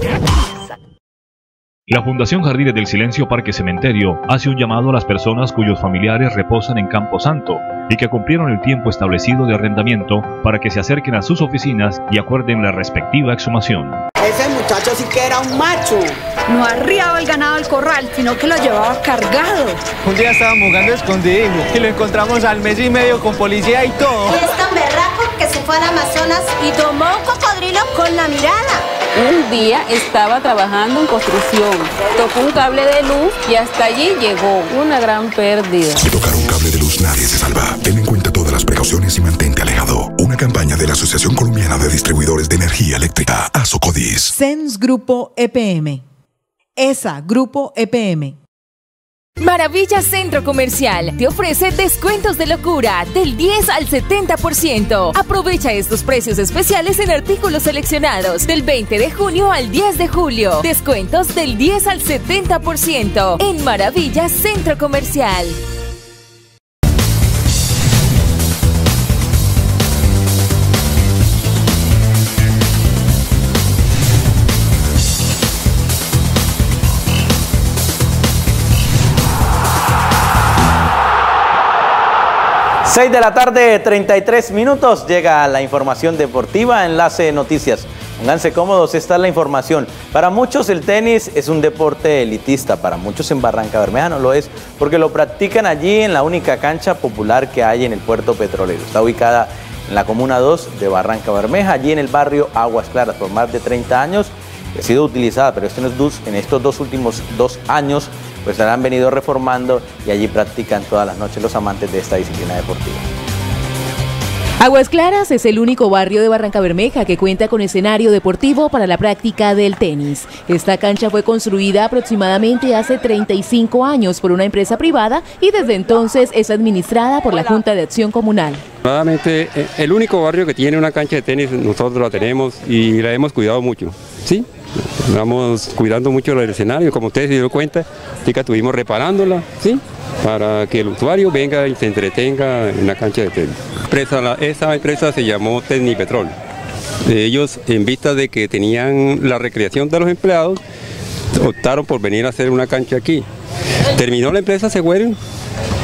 La Fundación Jardines del Silencio Parque Cementerio hace un llamado a las personas cuyos familiares reposan en Campo Santo y que cumplieron el tiempo establecido de arrendamiento para que se acerquen a sus oficinas y acuerden la respectiva exhumación. Ese muchacho sí que era un macho. No arriaba el ganado al corral, sino que lo llevaba cargado. Un día estábamos jugando escondido y lo encontramos al mes y medio con policía y todo. Y es tan berraco que se fue al Amazonas y tomó un cocodrilo con la mirada. Un día estaba trabajando en construcción, tocó un cable de luz y hasta allí llegó. Una gran pérdida. De tocar un cable de luz nadie se salva. Ten en cuenta todas las precauciones y mantente alejado. Una campaña de la Asociación Colombiana de Distribuidores de Energía Eléctrica, ASOCODIS. Sens Grupo E P M. E S A Grupo E P M. Maravilla Centro Comercial te ofrece descuentos de locura del diez al setenta por ciento. Aprovecha estos precios especiales en artículos seleccionados del veinte de junio al diez de julio. Descuentos del diez al setenta por ciento en Maravilla Centro Comercial. seis de la tarde, treinta y tres minutos, llega la información deportiva, Enlace Noticias. Pónganse cómodos, esta es la información. Para muchos el tenis es un deporte elitista, para muchos en Barranca Bermeja no lo es, porque lo practican allí en la única cancha popular que hay en el puerto petrolero. Está ubicada en la Comuna dos de Barranca Bermeja, allí en el barrio Aguas Claras, por más de treinta años. Ha sido utilizada, pero en estos dos últimos dos años pues la han venido reformando y allí practican todas las noches los amantes de esta disciplina deportiva. Aguas Claras es el único barrio de Barranca Bermeja que cuenta con escenario deportivo para la práctica del tenis. Esta cancha fue construida aproximadamente hace treinta y cinco años por una empresa privada y desde entonces es administrada por la Junta de Acción Comunal. Nuevamente, el único barrio que tiene una cancha de tenis, nosotros la tenemos y la hemos cuidado mucho, ¿sí? Estamos cuidando mucho el escenario, como ustedes se dieron cuenta, así que estuvimos reparándola, ¿sí? Para que el usuario venga y se entretenga en la cancha de tenis. Esa, esa empresa se llamó Tecnipetrol. Ellos, en vista de que tenían la recreación de los empleados, optaron por venir a hacer una cancha aquí. Terminó la empresa, se fueron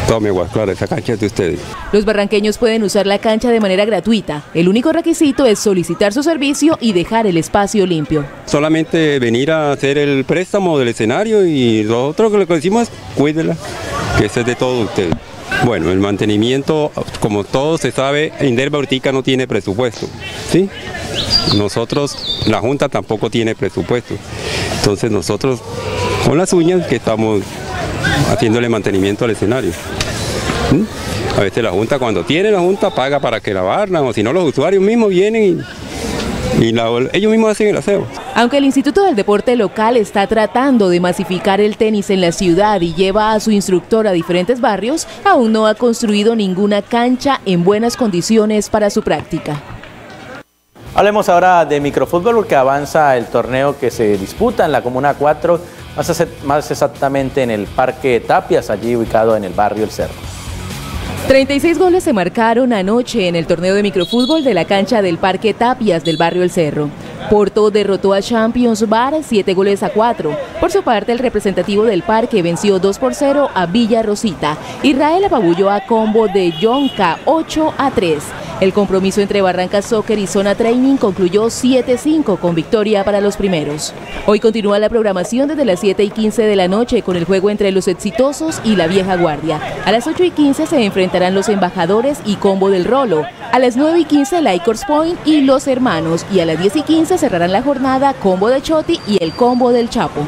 Tome, Aguas Claras, esa cancha es de ustedes. Los barranqueños pueden usar la cancha de manera gratuita. El único requisito es solicitar su servicio y dejar el espacio limpio. Solamente venir a hacer el préstamo del escenario y lo otro que le decimos es cuídela, que eso es de todos ustedes. Bueno, el mantenimiento, como todo se sabe, Inderva Urtica no tiene presupuesto, ¿sí? Nosotros, la Junta tampoco tiene presupuesto. Entonces nosotros, con las uñas, que estamos haciéndole mantenimiento al escenario. ¿Sí? A veces la Junta, cuando tiene la Junta, paga para que la barran, o si no, los usuarios mismos vienen y, y la, ellos mismos hacen el aseo. Aunque el Instituto del Deporte Local está tratando de masificar el tenis en la ciudad y lleva a su instructor a diferentes barrios, aún no ha construido ninguna cancha en buenas condiciones para su práctica. Hablemos ahora de microfútbol porque avanza el torneo que se disputa en la Comuna cuatro, más, más exactamente en el Parque Tapias, allí ubicado en el barrio El Cerro. treinta y seis goles se marcaron anoche en el torneo de microfútbol de la cancha del Parque Tapias del barrio El Cerro. Porto derrotó a Champions Bar siete goles a cuatro. Por su parte, el representativo del parque venció dos por cero a Villa Rosita. Israel apabulló a Combo de Yonca ocho a tres. El compromiso entre Barranca Soccer y Zona Training concluyó siete cinco con victoria para los primeros. Hoy continúa la programación desde las siete y quince de la noche con el juego entre los Exitosos y la Vieja Guardia. A las ocho y quince se enfrentarán los Embajadores y Combo del Rolo. A las nueve y quince Lakers Point y los Hermanos. Y a las diez y quince cerrarán la jornada Combo de Choti y el Combo del Chapo.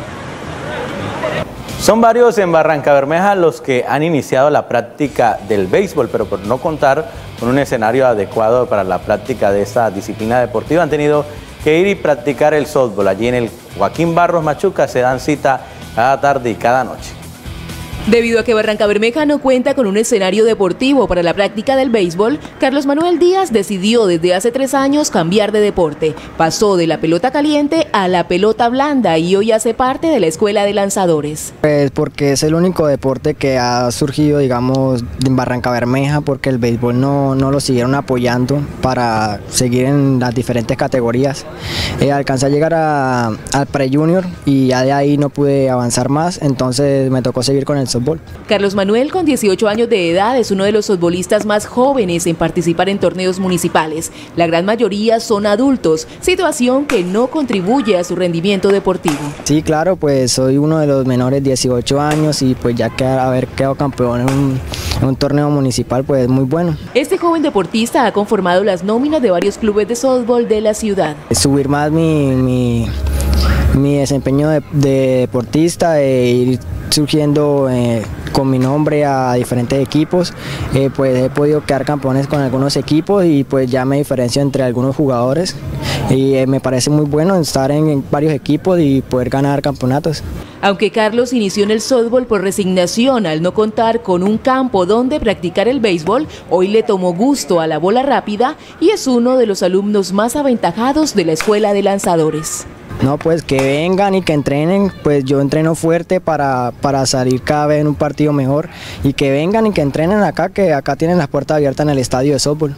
Son varios en Barranca Bermeja los que han iniciado la práctica del béisbol, pero por no contar con un escenario adecuado para la práctica de esta disciplina deportiva, han tenido que ir y practicar el softball. Allí en el Joaquín Barros Machuca se dan cita cada tarde y cada noche. Debido a que Barranca Bermeja no cuenta con un escenario deportivo para la práctica del béisbol, Carlos Manuel Díaz decidió desde hace tres años cambiar de deporte. Pasó de la pelota caliente a la pelota blanda y hoy hace parte de la Escuela de Lanzadores. Pues porque es el único deporte que ha surgido, digamos, en Barranca Bermeja, porque el béisbol no, no lo siguieron apoyando para seguir en las diferentes categorías. Eh, alcancé a llegar a, al pre-junior y ya de ahí no pude avanzar más, entonces me tocó seguir con el softball. Carlos Manuel, con dieciocho años de edad, es uno de los futbolistas más jóvenes en participar en torneos municipales. La gran mayoría son adultos, situación que no contribuye a su rendimiento deportivo. Sí, claro, pues soy uno de los menores, dieciocho años, y pues ya que haber quedado campeón en un, en un torneo municipal, pues es muy bueno. Este joven deportista ha conformado las nóminas de varios clubes de softball de la ciudad. Subir más mi, mi, mi desempeño de, de deportista, de ir surgiendo eh, con mi nombre a diferentes equipos, eh, pues he podido quedar campeones con algunos equipos y pues ya me diferencio entre algunos jugadores y eh, me parece muy bueno estar en, en varios equipos y poder ganar campeonatos. Aunque Carlos inició en el softball por resignación al no contar con un campo donde practicar el béisbol, hoy le tomó gusto a la bola rápida y es uno de los alumnos más aventajados de la Escuela de Lanzadores. No, pues que vengan y que entrenen, pues yo entreno fuerte para, para salir cada vez en un partido mejor y que vengan y que entrenen acá, que acá tienen las puertas abiertas en el estadio de softball.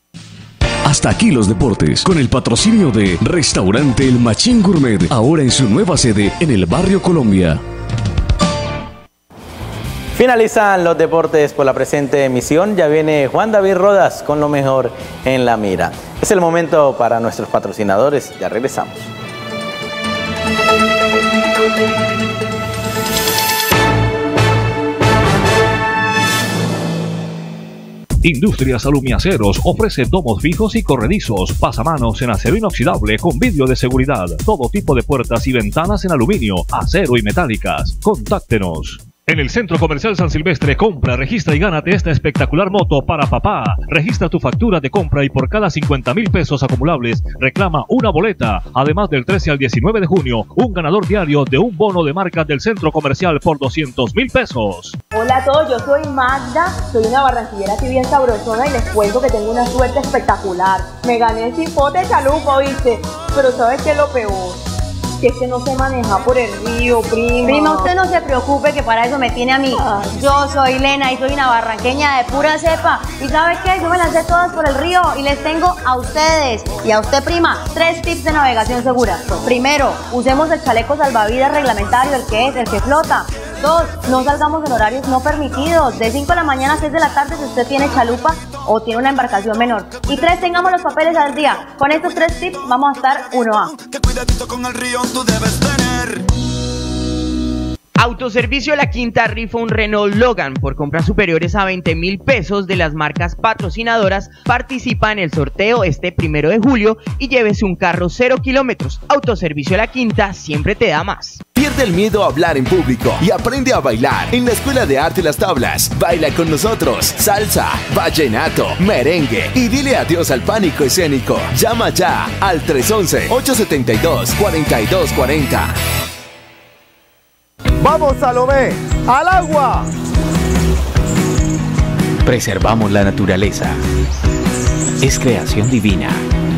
Hasta aquí los deportes, con el patrocinio de Restaurante El Machín Gourmet, ahora en su nueva sede en el barrio Colombia. Finalizan los deportes por la presente emisión. Ya viene Juan David Rodas con lo mejor en la mira. Es el momento para nuestros patrocinadores. Ya regresamos. Industrias Alumiaceros ofrece domos fijos y corredizos, pasamanos en acero inoxidable con vidrio de seguridad, todo tipo de puertas y ventanas en aluminio, acero y metálicas. Contáctenos. En el Centro Comercial San Silvestre, compra, registra y gánate esta espectacular moto para papá. Registra tu factura de compra y por cada cincuenta mil pesos acumulables reclama una boleta. Además, del trece al diecinueve de junio, un ganador diario de un bono de marca del Centro Comercial por doscientos mil pesos. Hola a todos, yo soy Magda, soy una barranquillera aquí bien sabrosona y les cuento que tengo una suerte espectacular. Me gané el cipote chalupa, ¿viste? Pero ¿sabes qué es lo peor? Que es que no se maneja por el río, prima. Prima, usted no se preocupe que para eso me tiene a mí. Ay. Yo soy Lena y soy una barranqueña de pura cepa. ¿Y sabes qué? Yo me lancé todas por el río y les tengo a ustedes y a usted, prima, tres tips de navegación segura. Primero, usemos el chaleco salvavidas reglamentario, el que es, el que flota. Dos, no salgamos en horarios no permitidos, de cinco de la mañana a seis de la tarde si usted tiene chalupa o tiene una embarcación menor. Y tres, tengamos los papeles al día. Con estos tres tips vamos a estar uno A. Que cuidadito con el río tú debes tener. Autoservicio La Quinta rifa un Renault Logan por compras superiores a veinte mil pesos de las marcas patrocinadoras. Participa en el sorteo este primero de julio y llévese un carro cero kilómetros. Autoservicio La Quinta siempre te da más. Pierde el miedo a hablar en público y aprende a bailar en la Escuela de Arte Las Tablas. Baila con nosotros salsa, vallenato, merengue y dile adiós al pánico escénico. Llama ya al tres once, ocho setenta y dos, cuarenta y dos cuarenta. ¡Vamos, Salomé! ¡Al agua! Preservamos la naturaleza. Es creación divina.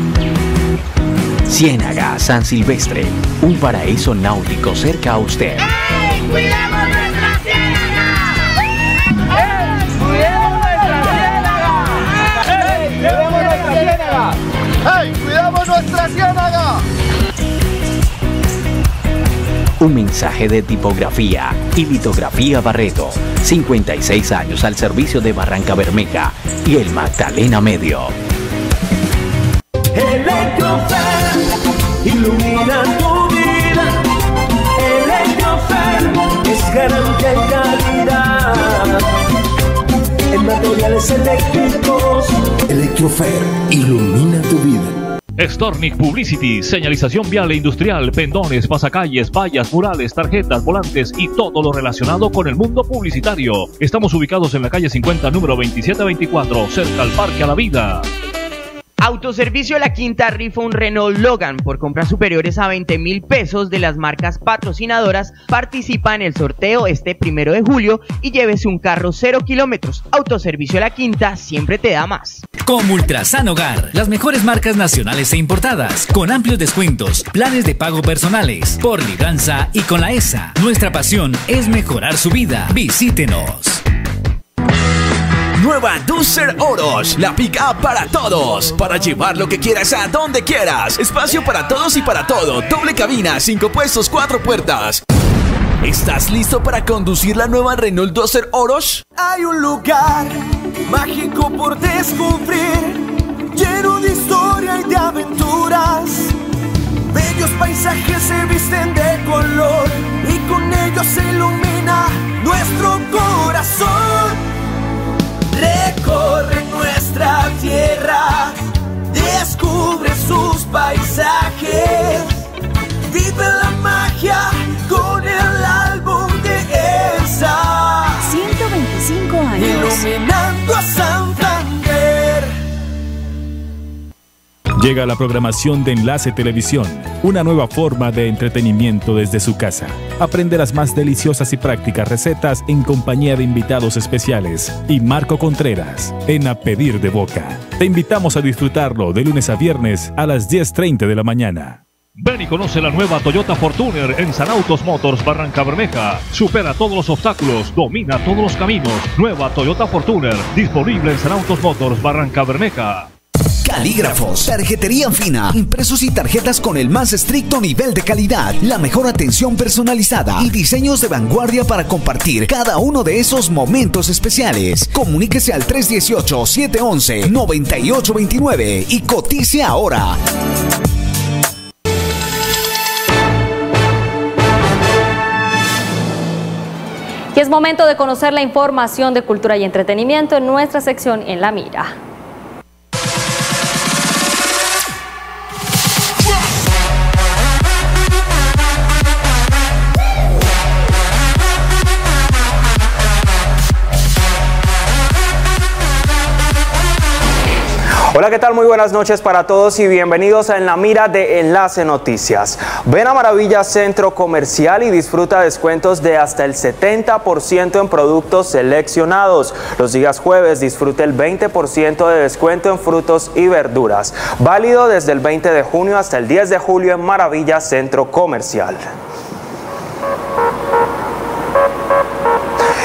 Ciénaga San Silvestre, un paraíso náutico cerca a usted. ¡Ey! ¡Cuidamos nuestra ciénaga! ¡Ey! ¡Cuidamos nuestra ciénaga! ¡Ey! ¡Cuidamos nuestra ciénaga! ¡Ey! ¡Cuidamos nuestra ciénaga! Un mensaje de tipografía y litografía Barreto. cincuenta y seis años al servicio de Barranca Bermeja y el Magdalena Medio. Electrofer, ilumina tu vida. Electrofer es garantía y calidad en materiales eléctricos. Electrofer, ilumina tu vida. Stornic Publicity, señalización vial e industrial, pendones, pasacalles, vallas, murales, tarjetas, volantes y todo lo relacionado con el mundo publicitario. Estamos ubicados en la calle cincuenta, número veintisiete veinticuatro, cerca al Parque a la Vida. Autoservicio La Quinta rifa un Renault Logan por compras superiores a veinte mil pesos de las marcas patrocinadoras. Participa en el sorteo este primero de julio y llévese un carro cero kilómetros. Autoservicio La Quinta siempre te da más. Como Ultrasan Hogar, las mejores marcas nacionales e importadas, con amplios descuentos, planes de pago personales, por libranza y con la E S A. Nuestra pasión es mejorar su vida. Visítenos. Nueva Duster Oroch, la pick-up para todos, para llevar lo que quieras a donde quieras. Espacio para todos y para todo. Doble cabina, cinco puestos, cuatro puertas. ¿Estás listo para conducir la nueva Renault Duster Oroch? Hay un lugar mágico por descubrir, lleno de historia y de aventuras. Bellos paisajes se visten de color y con ellos se ilumina nuestro corazón. Recorre nuestra tierra, descubre sus paisajes, vive la magia con el álbum de Elsa. ciento veinticinco años. Iluminando a Santander. Llega la programación de Enlace Televisión, una nueva forma de entretenimiento desde su casa. Aprende las más deliciosas y prácticas recetas en compañía de invitados especiales y Marco Contreras en A Pedir de Boca. Te invitamos a disfrutarlo de lunes a viernes a las diez treinta de la mañana. Ven y conoce la nueva Toyota Fortuner en San Autos Motors Barranca Bermeja. Supera todos los obstáculos, domina todos los caminos. Nueva Toyota Fortuner, disponible en San Autos Motors Barranca Bermeja. Calígrafos, tarjetería fina, impresos y tarjetas con el más estricto nivel de calidad, la mejor atención personalizada y diseños de vanguardia para compartir cada uno de esos momentos especiales. Comuníquese al tres uno ocho, siete uno uno, nueve ocho dos nueve y cotice ahora. Y es momento de conocer la información de cultura y entretenimiento en nuestra sección En la Mira. Hola, ¿qué tal? Muy buenas noches para todos y bienvenidos a En la Mira de Enlace Noticias. Ven a Maravilla Centro Comercial y disfruta descuentos de hasta el setenta por ciento en productos seleccionados. Los días jueves disfrute el veinte por ciento de descuento en frutos y verduras. Válido desde el veinte de junio hasta el diez de julio en Maravilla Centro Comercial.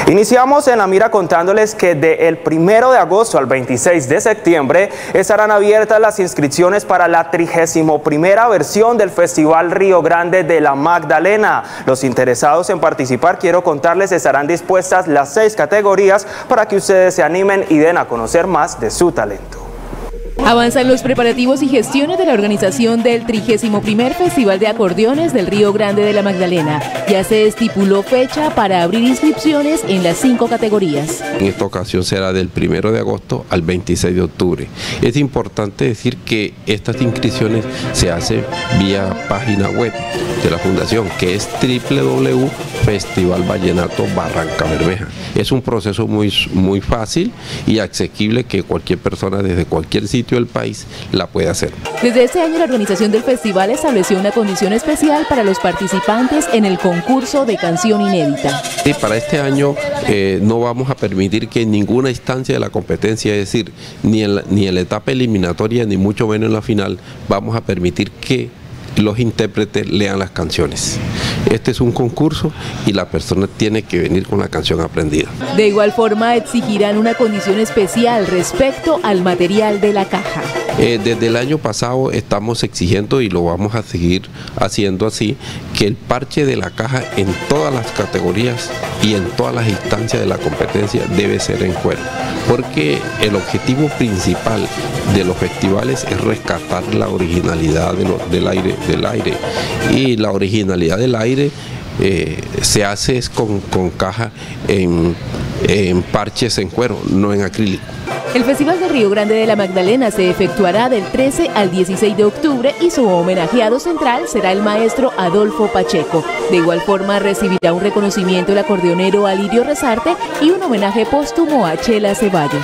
Iniciamos en La Mira contándoles que del primero de agosto al veintiséis de septiembre estarán abiertas las inscripciones para la trigésima primera versión del Festival Río Grande de la Magdalena. Los interesados en participar, quiero contarles, estarán dispuestas las seis categorías para que ustedes se animen y den a conocer más de su talento. Avanzan los preparativos y gestiones de la organización del trigésimo primer Festival de Acordeones del Río Grande de la Magdalena. Ya se estipuló fecha para abrir inscripciones en las cinco categorías. En esta ocasión será del primero de agosto al veintiséis de octubre. Es importante decir que estas inscripciones se hacen vía página web de la Fundación, que es doble u doble u doble u punto festival vallenato barranca bermeja. Es un proceso muy, muy fácil y asequible que cualquier persona desde cualquier sitio del país la puede hacer. Desde este año la organización del festival estableció una condición especial para los participantes en el concurso de canción inédita. Y para este año eh, no vamos a permitir que en ninguna instancia de la competencia, es decir, ni en la, ni en la etapa eliminatoria ni mucho menos en la final, vamos a permitir que los intérpretes lean las canciones. Este es un concurso y la persona tiene que venir con la canción aprendida. De igual forma exigirán una condición especial respecto al material de la caja. Eh, desde el año pasado estamos exigiendo, y lo vamos a seguir haciendo así, que el parche de la caja en todas las categorías y en todas las instancias de la competencia debe ser en cuero, porque el objetivo principal de los festivales es rescatar la originalidad de lo, del aire, del aire, y la originalidad del aire eh, se hace es con, con caja en, en parches en cuero, no en acrílico. El Festival de Río Grande de la Magdalena se efectuará del trece al dieciséis de octubre y su homenajeado central será el maestro Adolfo Pacheco. De igual forma recibirá un reconocimiento el acordeonero Alirio Rezarte y un homenaje póstumo a Chela Ceballos.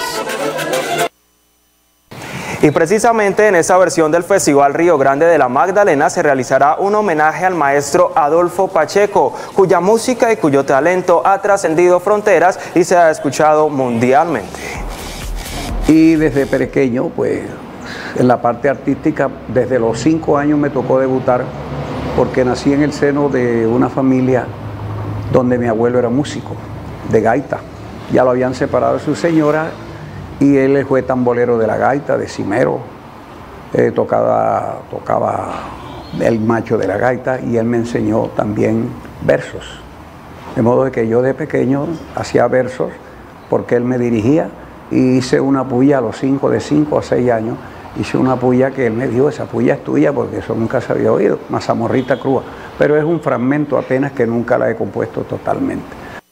Y precisamente en esta versión del Festival Río Grande de la Magdalena se realizará un homenaje al maestro Adolfo Pacheco, cuya música y cuyo talento ha trascendido fronteras y se ha escuchado mundialmente. Y desde pequeño, pues, en la parte artística, desde los cinco años me tocó debutar, porque nací en el seno de una familia donde mi abuelo era músico, de gaita. Ya lo habían separado de su señora y él fue tambolero de la gaita, de cimero, eh, tocaba, tocaba el macho de la gaita, y él me enseñó también versos. De modo que yo de pequeño hacía versos porque él me dirigía. Y hice una puya a los cinco, de cinco a seis años, hice una puya que él me dijo, esa puya es tuya, porque eso nunca se había oído, Mazamorrita Crúa, pero es un fragmento apenas que nunca la he compuesto totalmente.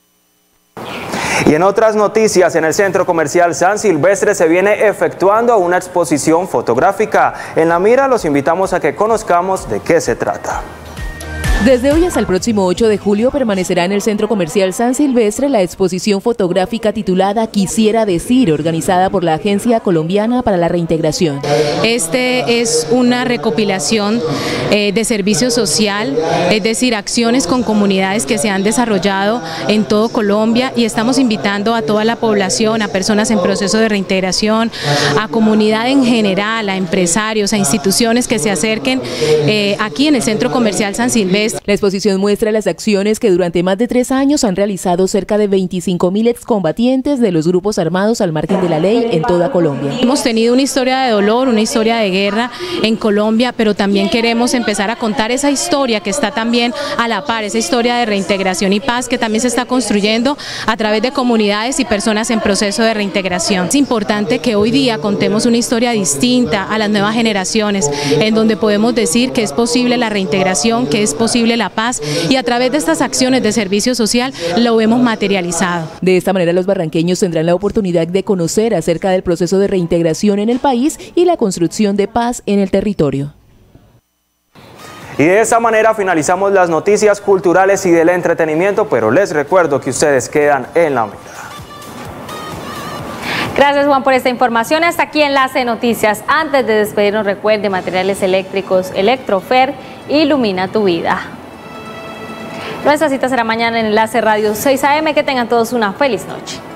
Y en otras noticias, en el Centro Comercial San Silvestre se viene efectuando una exposición fotográfica. En La Mira los invitamos a que conozcamos de qué se trata. Desde hoy hasta el próximo ocho de julio permanecerá en el Centro Comercial San Silvestre la exposición fotográfica titulada Quisiera Decir, organizada por la Agencia Colombiana para la Reintegración. Este es una recopilación eh, de servicio social, es decir, acciones con comunidades que se han desarrollado en todo Colombia, y estamos invitando a toda la población, a personas en proceso de reintegración, a comunidad en general, a empresarios, a instituciones que se acerquen eh, aquí en el Centro Comercial San Silvestre. La exposición muestra las acciones que durante más de tres años han realizado cerca de veinticinco mil excombatientes de los grupos armados al margen de la ley en toda Colombia. Hemos tenido una historia de dolor, una historia de guerra en Colombia, pero también queremos empezar a contar esa historia que está también a la par, esa historia de reintegración y paz que también se está construyendo a través de comunidades y personas en proceso de reintegración. Es importante que hoy día contemos una historia distinta a las nuevas generaciones, en donde podemos decir que es posible la reintegración, que es posible la paz, y a través de estas acciones de servicio social lo hemos materializado. De esta manera los barranqueños tendrán la oportunidad de conocer acerca del proceso de reintegración en el país y la construcción de paz en el territorio. Y de esa manera finalizamos las noticias culturales y del entretenimiento, pero les recuerdo que ustedes quedan en La Mira. Gracias, Juan, por esta información. Hasta aquí Enlace Noticias. Antes de despedirnos, recuerde, materiales eléctricos Electrofer, ilumina tu vida. Nuestra cita será mañana en Enlace Radio seis A M. Que tengan todos una feliz noche.